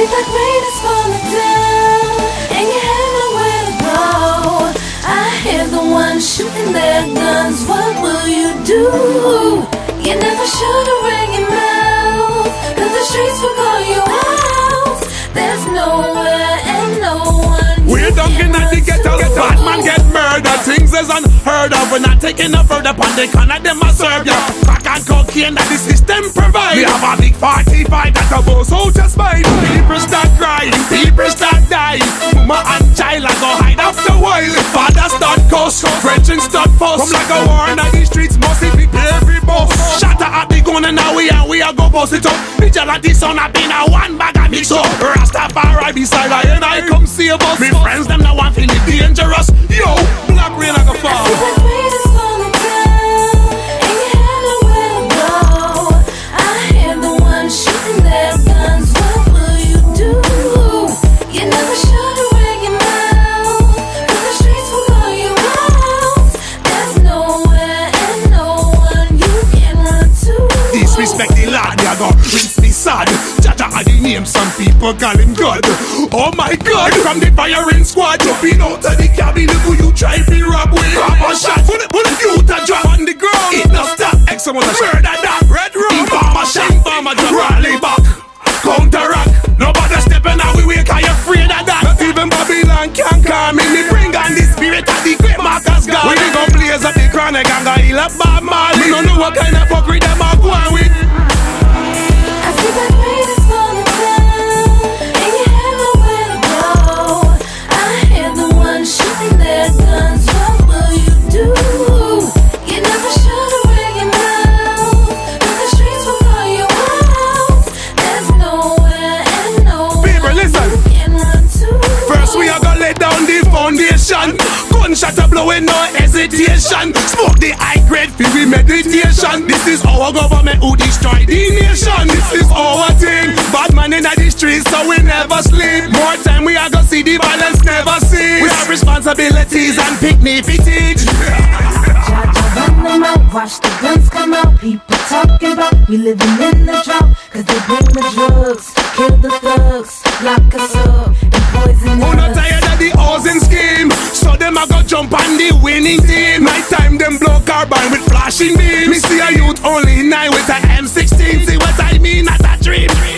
feel like rain is falling down, and you have nowhere to go. I hear the ones shooting their guns, what will you do? You never should have ran your mouth, cause the streets will call you out. There's nowhere and no one. We're dunking at the ghetto, bad man get murdered. Things is unheard of, we're not taking no further upon the corner, them a serve ya. Crack and cocaine that the system provide. We have a big 45 that a boss out just spine. People start crying, people start dying. Mama and child a go hide after a while. Father start cuss, friends start fuss. Come like a war in the streets, must be every boss. Shatter at the gun and now we a go bust it up. Vigalanty son a been a one bag of mix up. Rastafari beside I come save us. Me friends them now want feel me dangerous. Yo, black rain like a fall. I feel like rain is falling down, and you have nowhere to go. I hear the ones shooting their guns, what will you do? You never should have ran your mouth, cause the streets will call you out. There's nowhere and no one you can run to. Disrespect the lad, they go rinse me sad. Jaja are the name, some people call him God. Oh my God, from the firing squad, jumping out of the cabin, who you try to rob with? Papa shot, put it you to drop on the ground. It no stop, excellent murder that red room. Informer shot, informer drop, rally back, counteract. Nobody stepping out, we wake, are you afraid of that? Not even Babylon can calm me. Me bring on the spirit of the great Marcus God. We gon' blaze up the chronic and go heal up Bob Marley. We don't know what kind of fuckery them are going with. I feel like rain is falling down, and you have nowhere to go. I hear the ones shooting their guns, what will you do? You never should have ran your mouth, cause the streets will call you out. There's nowhere and no People, one listen. you can run to. First we are gonna lay down the foundation. Gunshot a blowing, no hesitation. Smoke the high grade for we meditation. This is our government who destroy the nation. This is our thing. Bad man in the streets, so we never sleep. More time we are gonna see the violence never cease. We have responsibilities and picnic. Jaja run them out, watch the guns come out. People talking about we living in the drought, cause they bring the drugs, kill the thugs, lock us up and poison Who not us. tired of the housing scheme? So them a go jump on the winning team. Night time them blow carbine with flashing beams. Me see a youth only 9 with a M16. See what I mean? Not a dream.